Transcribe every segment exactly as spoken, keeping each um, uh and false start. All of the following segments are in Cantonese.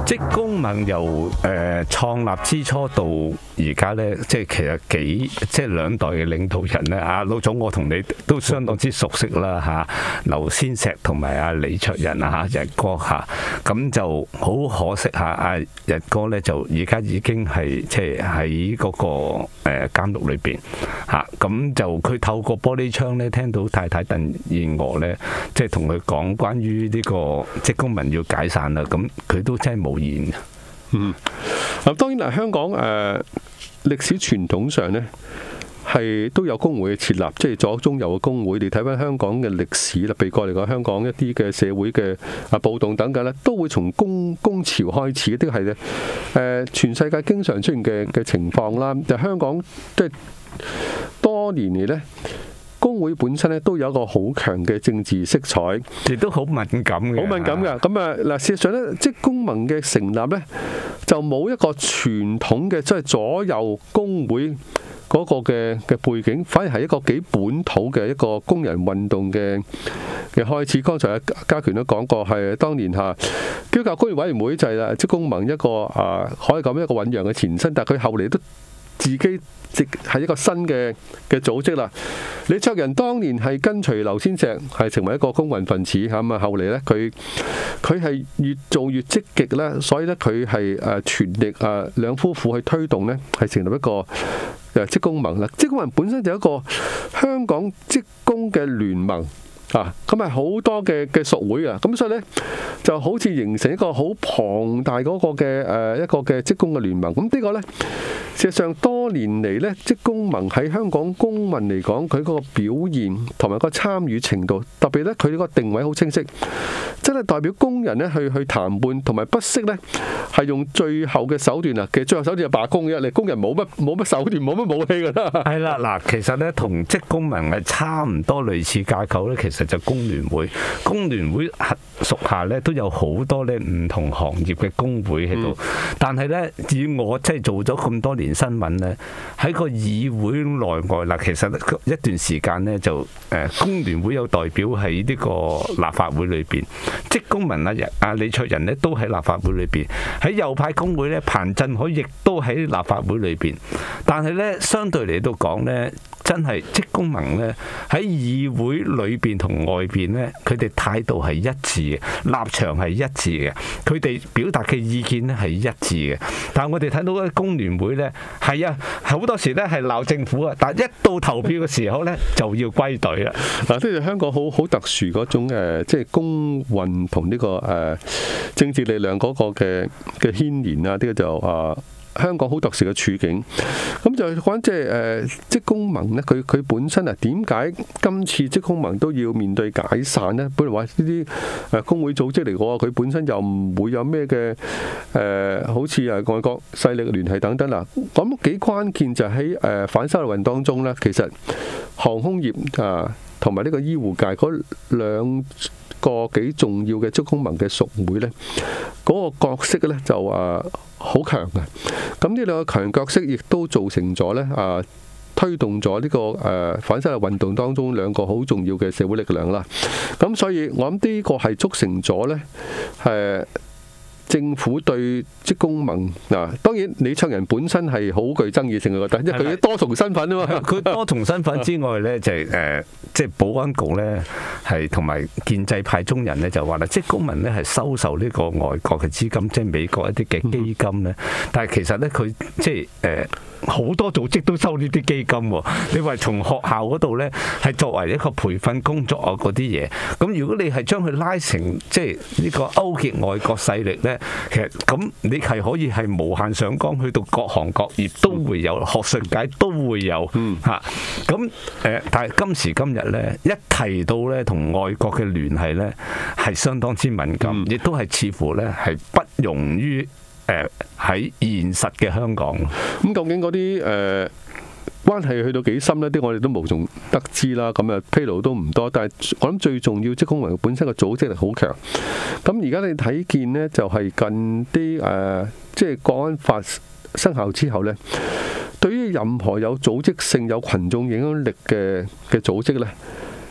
職工盟由誒創立之初到而家咧，即係其實幾即係兩代嘅領導人咧。阿老總，我同你都相當之熟悉啦嚇，劉先石同埋阿李卓人啊嚇，日哥嚇，咁就好可惜嚇，阿日哥咧就而家已經係即係喺嗰個誒監獄裏邊嚇，咁就佢透過玻璃窗咧聽到太太鄧燕娥咧，即係同佢講關於呢個職工盟要解散啦，咁佢都真係冇言嘅。 嗯，咁當然啦，香港誒、呃、歷史傳統上呢，係都有工會嘅設立，即係左中右嘅工會。你睇翻香港嘅歷史啦，譬如嚟講，香港一啲嘅社會嘅啊暴動等等咧，都會從工工潮開始，呢啲係咧誒全世界經常出現嘅嘅情況啦。就香港即係多年嚟呢，工會本身咧都有一個好強嘅政治色彩， 亦都好敏感嘅， 好敏感嘅。咁啊嗱，事實上咧，職工盟嘅成立咧，就冇一個傳統嘅即係左右工會嗰個嘅嘅背景，反而係一個幾本土嘅一個工人運動嘅嘅開始。剛才家權都講過，係當年嚇基督教工業委員會就係啦，職工盟一個啊可以講一個醖釀嘅前身，但係佢後嚟都自己即係一個新嘅嘅組織啦。李卓人當年係跟隨劉先石，係成為一個工運分子嚇，咁啊後嚟咧佢佢係越做越積極咧，所以咧佢係誒全力誒兩夫婦去推動咧，係成立一個誒職工盟啦。職工盟本身就係一個香港職工嘅聯盟。啊，咁係好多嘅嘅屬會啊，咁所以咧就好似形成一個好龐大嗰個嘅誒一個嘅職工嘅聯盟。咁呢個咧事實上多年嚟咧，職工盟喺香港公民嚟講，佢嗰個表現同埋個參與程度，特別咧佢呢個定位好清晰，真係代表工人咧去去談判，同埋不惜咧係用最後嘅手段啊。其實最後手段係罷工嘅，你工人冇乜冇乜手段，冇乜武器㗎啦。 係啦，嗱，其實咧同職工盟係差唔多類似架構咧，其實。其實就工聯會，工聯會屬下咧都有好多咧唔同行業嘅工會喺度，嗯、但係咧以我即係做咗咁多年新聞咧，喺個議會內外嗱，其實一段時間咧就誒工聯會有代表喺呢個立法會裏邊，職工盟啊啊李卓人咧都喺立法會裏邊，喺右派工會咧彭振海亦都喺立法會裏邊，但係咧相對嚟到講咧。真係職工盟咧喺議會裏邊同外邊咧，佢哋態度係一致嘅，立場係一致嘅，佢哋表達嘅意見咧係一致嘅。但係我哋睇到嘅工聯會咧，係啊，好多時咧係鬧政府啊，但係一到投票嘅時候咧就要歸隊啦。 嗱，即係香港好好特殊嗰種誒，即係工運同呢個誒政治力量嗰個嘅嘅牽連啊，呢個就啊。香港好特殊嘅處境，咁就講即係誒職工盟咧，佢佢本身啊點解今次職工盟都要面對解散呢？本來話呢啲誒工會組織嚟講，佢本身又唔會有咩嘅誒，好似誒外國勢力聯繫等等啦。咁幾關鍵就喺誒反修例運動當中咧，其實航空業啊同埋呢個醫護界嗰兩個幾重要嘅職工盟嘅屬會咧，嗰個角色咧就啊好強嘅。咁呢兩個強角色亦都造成咗咧啊，推動咗呢個誒反修例運動當中兩個好重要嘅社會力量啦。咁所以我諗呢個係促成咗咧誒。政府對職工盟嗱，當然李卓人本身係好具爭議性嘅，覺得，因為佢多重身份啊嘛。 佢多重身份之外咧，就係誒，即係保安局咧，係同埋建制派中人咧就話啦，職工盟咧係收受呢個外國嘅資金，即係美國一啲嘅基金咧。但係其實咧，佢即係誒好多組織都收呢啲基金喎。你話從學校嗰度咧，係作為一個培訓工作啊嗰啲嘢，咁如果你係將佢拉成即係呢個勾結外國勢力咧。其實咁你係可以係無限上綱，去到各行各業都會有，學術界都會有嚇。咁誒，但係今時今日咧，一提到咧同外國嘅聯繫咧，係相當之敏感，亦都係似乎咧係不容於誒喺現實嘅香港。 咁究竟嗰啲誒關係去到幾深呢？啲我哋都無從得知啦。咁啊披露都唔多，但係我諗最重要，職工盟本身嘅組織力好強。咁而家你睇見呢，就係近啲誒，即係國安法生效之後呢，對於任何有組織性、有群眾影響力嘅嘅組織呢，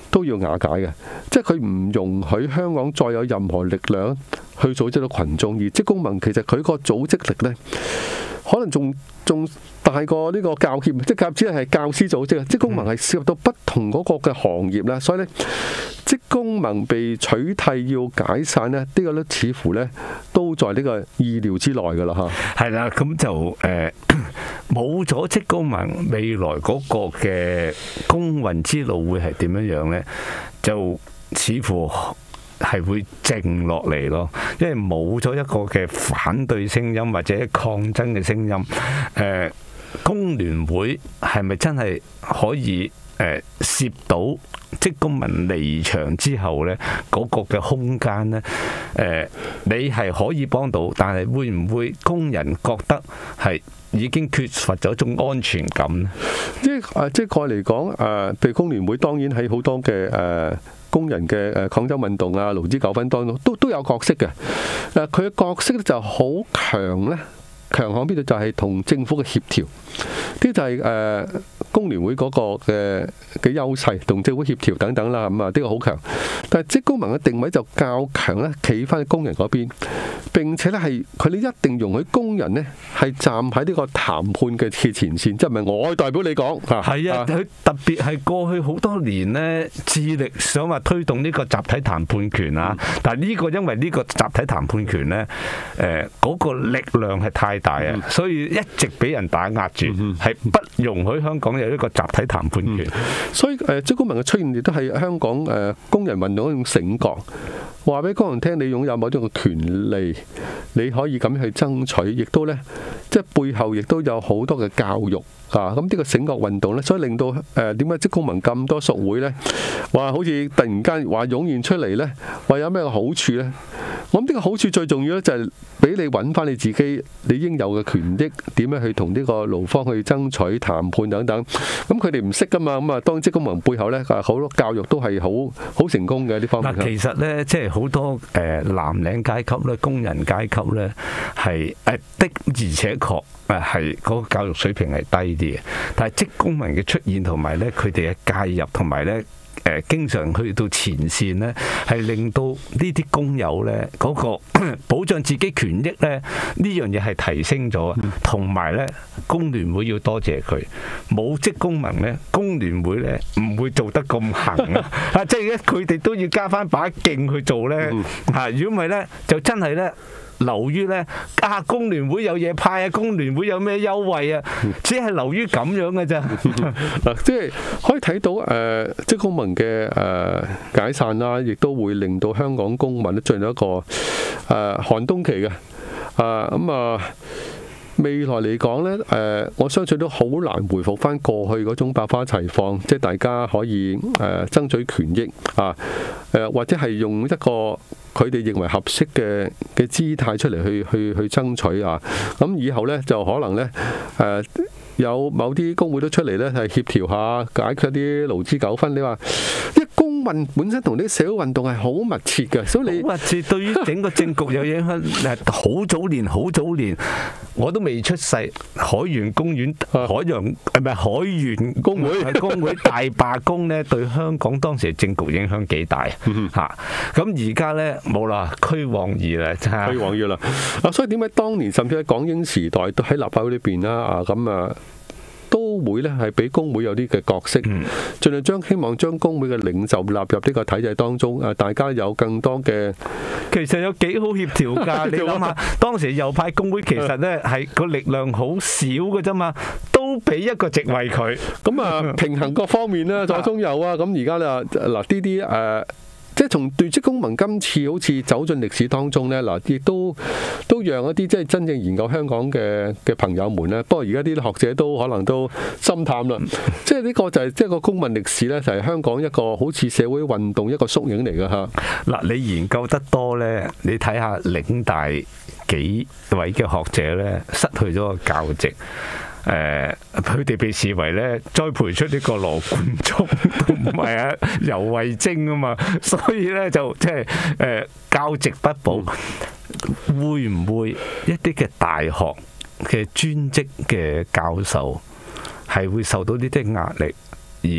都要瓦解嘅，即係佢唔容許香港再有任何力量去組織到群眾，而職工盟其實佢個組織力呢，可能仲仲大過呢個教協，即係教只係教師組織啊。職工盟係涉及到不同嗰個嘅行業啦，所以呢，職工盟被取締要解散呢，呢個呢似乎呢都在呢個意料之內㗎啦嚇。 係啦，咁就誒冇咗職工盟，未來嗰個嘅工運之路會係點樣樣呢？就似乎係會靜落嚟咯，因為冇咗一個嘅反對聲音或者抗爭嘅聲音。誒、呃，工聯會係咪真係可以誒攝到職工盟離場之後呢嗰、那個嘅空間呢？誒、呃，你係可以幫到，但係會唔會工人覺得係已經缺乏咗一種安全感呢？ 即係誒，即係概嚟講誒，譬如工聯會當然喺好多嘅誒。呃工人嘅誒抗爭運動啊、勞資糾紛當中都都有角色嘅。誒，佢嘅角色咧就好強咧，強項邊度就係同政府嘅協調，呢就係誒工聯會嗰個嘅嘅優勢，同政府協調等等啦。咁啊，呢個好強。但係職工盟嘅定位就較強咧，企翻喺工人嗰邊，並且咧係佢哋一定容許工人呢係站喺呢個談判嘅前線，即係唔係我代表你講嚇？ 係啊，佢特別係過去好多年呢，致力想話推動呢個集體談判權啊。但係呢個因為呢個集體談判權呢，誒嗰個力量係太大啊，所以一直俾人打壓住，係不容許香港有一個集體談判權。所以誒，職工盟嘅出現亦都係香港誒工人運動一種醒覺，話俾工人聽，你擁有某種嘅權利，你可以咁樣去爭取，亦都呢，即係背後亦都有好多嘅教育啊！咁呢個醒覺運動呢，所以令到誒點解職工盟咁多屬會呢？話好似突然間話湧現出嚟呢，話有咩好處呢？我諗呢個好處最重要咧，就係俾你揾翻你自己你應有嘅權益，點樣去同呢個勞方去爭取談判等等。咁佢哋唔識噶嘛，咁啊當職工盟背後咧，好多教育都係好好成功嘅呢方面。嗱，其實咧，即係好多誒藍領階級咧、工人階級咧，係誒的而且確誒係嗰個教育水平係低啲嘅。但係職工盟嘅出現同埋咧，佢哋嘅介入同埋咧。誒經常去到前線呢，係令到呢啲工友呢嗰個保障自己權益呢，呢樣嘢係提升咗，同埋呢工聯會要多謝佢，冇職工盟呢，工聯會呢唔會做得咁行啊！啊，即係咧佢哋都要加翻把勁去做呢。嚇！如果唔係呢，就真係呢。流於咧啊，工聯會有嘢派啊，工聯會有咩優惠啊，只係流於咁樣嘅啫。嗱，即係可以睇到誒，職工盟嘅誒解散啦，亦都會令到香港公民咧進入一個誒寒冬期嘅啊咁啊。未來嚟講呢，誒，我相信都好難回復翻過去嗰種百花齊放，即係大家可以誒爭取權益啊，誒或者係用一個佢哋認為合適嘅嘅姿態出嚟去去去爭取啊。咁以後呢，就可能呢，誒有某啲工會都出嚟呢，係協調下解決啲勞資糾紛。你話一工運本身同啲社會運動係好密切嘅，所以你好密切對於整個政局有影響。好早年，好早年我都未出世，海洋公園、海洋係咪海員工會工會大罷工呢，對香港當時嘅政局影響幾大嚇。咁而家呢，冇啦，趨往二啦，真係趨往二啦。啊，所以點解當年甚至喺港英時代都喺立法會裏邊啦啊咁啊？都會咧係俾工會有啲嘅角色，盡量將希望將工會嘅領袖納入呢個體制當中。誒，大家有更多嘅，其實有幾好協調㗎。你諗下，當時右派工會其實咧係個力量好少嘅啫嘛，都俾一個席位佢。咁啊，平衡各方面啦，左中右啊。咁而家咧嗱呢啲誒。即係從對職工盟今次好似走進歷史當中呢，嗱亦都都讓一啲即係真正研究香港嘅嘅朋友們呢。不過而家啲學者都可能都心淡啦。即係呢個就係即係個公民歷史呢，就係香港一個好似社會運動一個縮影嚟㗎嚇。嗱，你研究得多呢，你睇下嶺大幾位嘅學者呢，失去咗個教職。誒，佢哋、呃、被視為咧栽培出呢個羅冠聰同埋啊游蕙禎啊嘛，所以咧就即係誒教職不保，會唔會一啲嘅大學嘅專職嘅教授係會受到呢啲壓力，而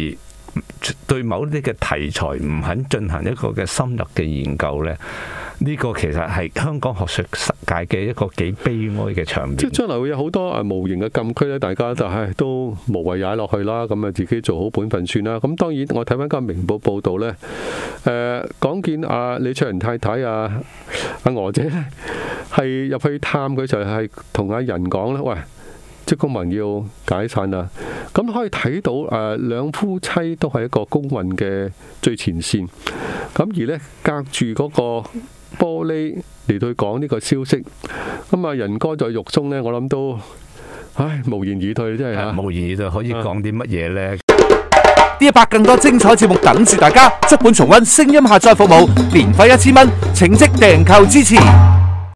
對某啲嘅題材唔肯進行一個嘅深入嘅研究咧，呢、這個其實係香港學術界嘅一個幾悲哀嘅場面。 即係將來會有好多誒無形嘅禁區咧，大家就係都無謂踩落去啦，咁啊自己做好本分算啦。咁當然我睇翻今日明報報導咧，誒講見阿李卓人太太啊阿娥姐咧係入去探佢就係同阿仁講咧，喂，職工盟要解散啦。咁可以睇到誒兩夫妻都係一個工運嘅最前線，咁而咧隔住嗰個玻璃嚟到講呢個消息，咁啊仁哥在獄中咧，我諗都唉無言以對，真係嚇。 無言以對可以講啲乜嘢咧？ D 一百更多精彩節目等住大家，足本重溫聲音下載服務，年費一千蚊，請即訂購支持。